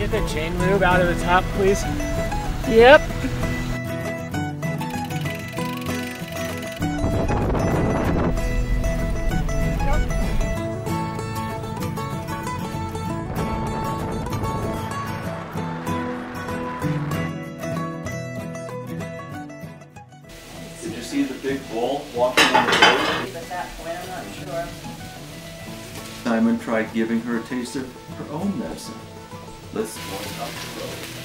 Get the chain lube out of the top, please. Yep. Did you see the big bull walking on the road? At that point, I'm not sure. Simon tried giving her a taste of her own medicine. Let's go up the road.